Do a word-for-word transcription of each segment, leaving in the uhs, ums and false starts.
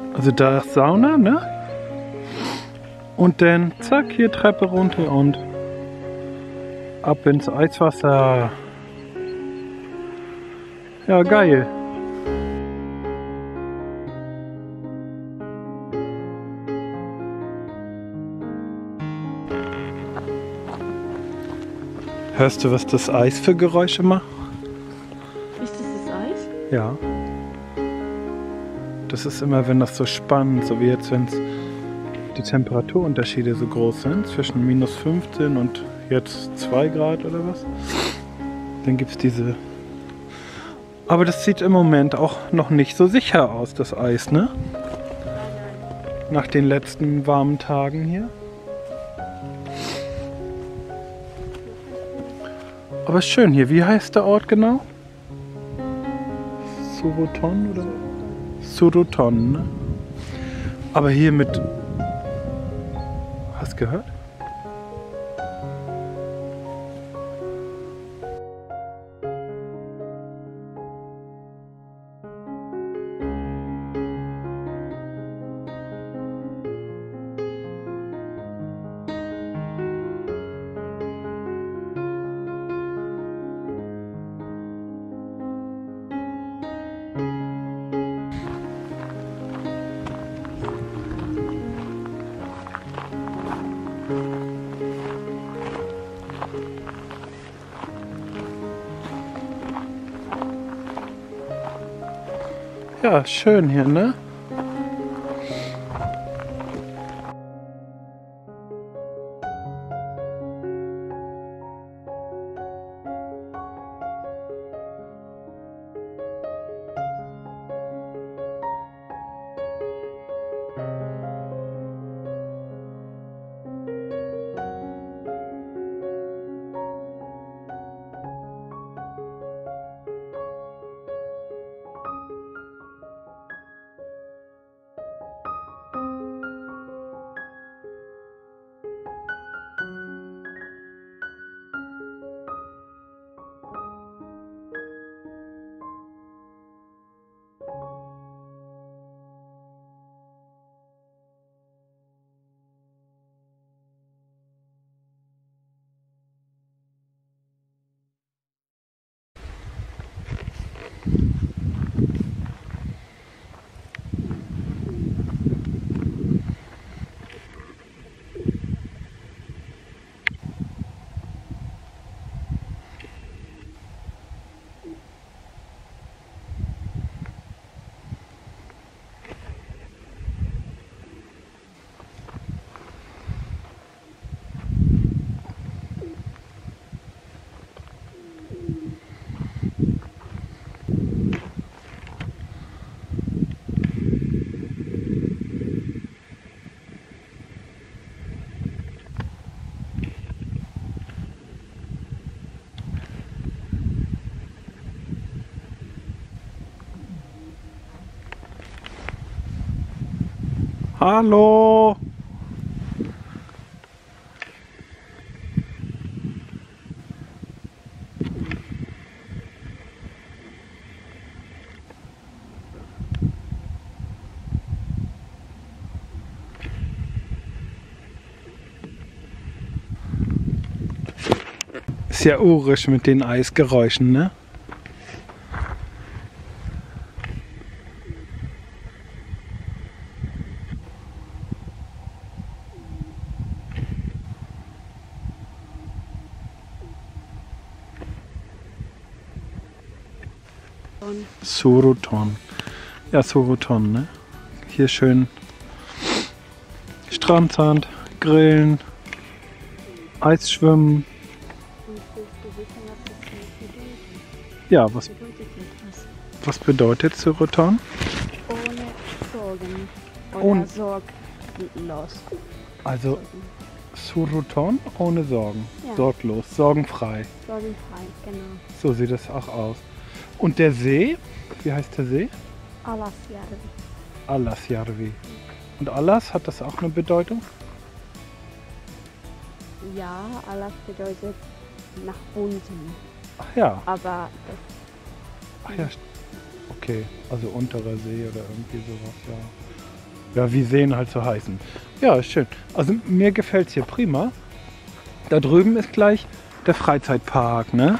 Also da ist Sauna, ne? Und dann zack, hier Treppe runter und ab ins Eiswasser. Ja, geil. Hörst du, was das Eis für Geräusche macht? Ist das das Eis? Ja. Das ist immer, wenn das so spannend, so wie jetzt, wenn die Temperaturunterschiede so groß sind, zwischen minus fünfzehn und jetzt zwei Grad oder was, dann gibt es diese... Aber das sieht im Moment auch noch nicht so sicher aus, das Eis, ne? Nach den letzten warmen Tagen hier. Aber ist schön hier. Wie heißt der Ort genau? Suruton oder? Suruton, ne? Aber hier mit... Hast du gehört? Ja, schön hier, ne? Hallo! Ist ja urisch mit den Eisgeräuschen, ne? Suruton. Ja, Suruton, ne? Hier schön Strandsand, Grillen, Eisschwimmen. Ja, was, was bedeutet Suruton? Ohne Sorgen. Oder Ohne- sorglos. Also Suruton ohne Sorgen, Ja. sorglos, sorgenfrei. Sorgenfrei, genau. So sieht es auch aus. Und der See, wie heißt der See? Alasjärvi. Alasjärvi. Und Alas, hat das auch eine Bedeutung? Ja, Alas bedeutet nach unten. Ach ja, Aber das, ach ja, okay, also unterer See oder irgendwie sowas, ja. Ja, wie Seen halt so heißen. Ja, ist schön. Also mir gefällt es hier prima. Da drüben ist gleich der Freizeitpark, ne?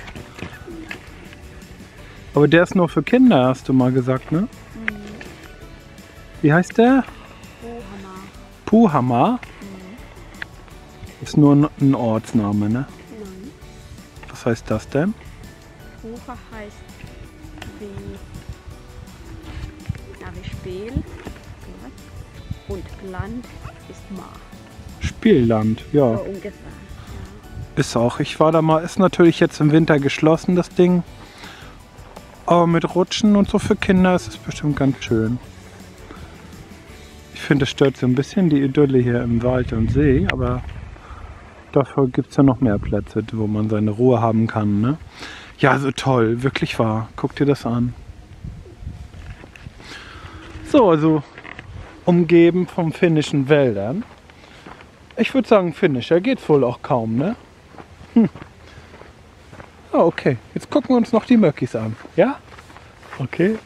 Aber der ist nur für Kinder, hast du mal gesagt, ne? Mhm. Wie heißt der? Puuhamaa. Puuhamaa? Mhm. Ist nur ein- ein Ortsname, ne? Nein. Was heißt das denn? Puha heißt wie, ja, wie Spiel. Und Land ist Ma. Spielland, ja. So ungefähr. Ist auch. Ich war da mal, ist natürlich jetzt im Winter geschlossen, das Ding. Aber mit Rutschen und so für Kinder ist es bestimmt ganz schön. Ich finde, es stört so ein bisschen die Idylle hier im Wald und See, aber dafür gibt es ja noch mehr Plätze, wo man seine Ruhe haben kann, ne? Ja, so toll, wirklich wahr. Guck dir das an. So, also umgeben von finnischen Wäldern. Ich würde sagen, finnischer geht wohl auch kaum, ne? Hm. Ah, okay. Jetzt gucken wir uns noch die Möckis an. Ja? Okay.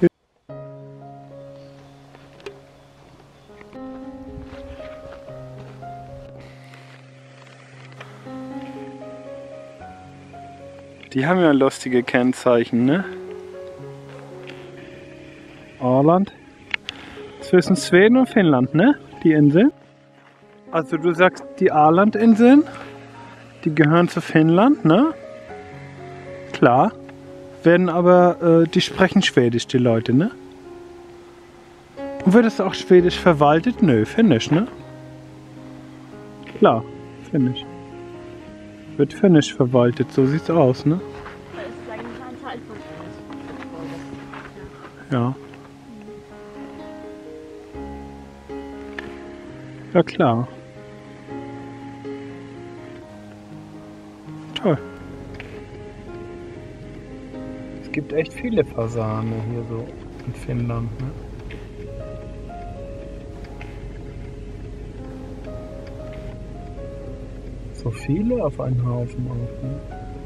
Die haben ja lustige Kennzeichen, ne? Åland. Zwischen Schweden und Finnland, ne? Die Inseln. Also du sagst die Ålandinseln, die gehören zu Finnland, ne? Klar. Werden aber, äh, die sprechen Schwedisch, die Leute, ne? Und wird es auch Schwedisch verwaltet? Nö, Finnisch, ne? Klar, Finnisch. Wird Finnisch verwaltet, so sieht's aus, ne? Das ist eigentlich ein Teil von uns. Ja. Ja, klar. Toll. Es gibt echt viele Fasane hier so in Finnland, ne? So viele auf einen Haufen auch, ne?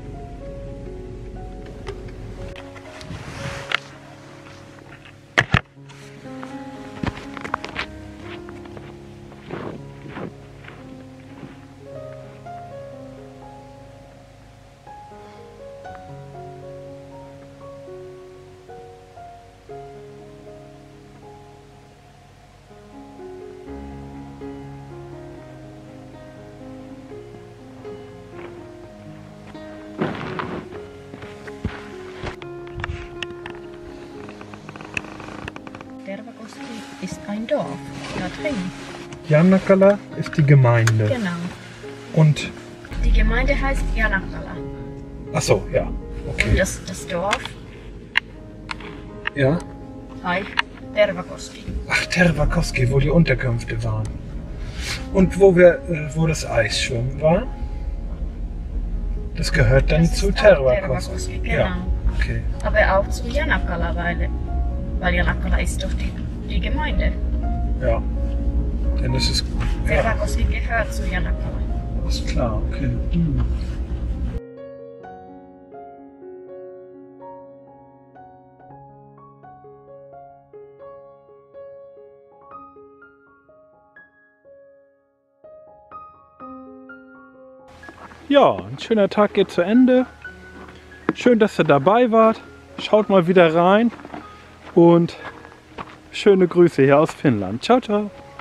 Tervakoski ist ein Dorf, da drin. Jannakala ist die Gemeinde. Genau. Und. Die Gemeinde heißt Janakkala. Achso, ja. Und Okay. das, das Dorf Ja. heißt Tervakoski. Ach, Tervakoski, wo die Unterkünfte waren. Und wo wir, äh, wo das Eisschwimmen war? Das gehört dann Das zu ist auch Tervakoski. Tervakoski, Ja. genau. Okay. Aber auch zu Janakkala, weil, weil Janakkala ist doch die, die Gemeinde. Ja. Denn es ist. Ja, Tervakoski gehört zu Janakkala. ist klar, okay. Hm. Ja, ein schöner Tag geht zu Ende. Schön, dass ihr dabei wart. Schaut mal wieder rein und schöne Grüße hier aus Finnland. Ciao, ciao.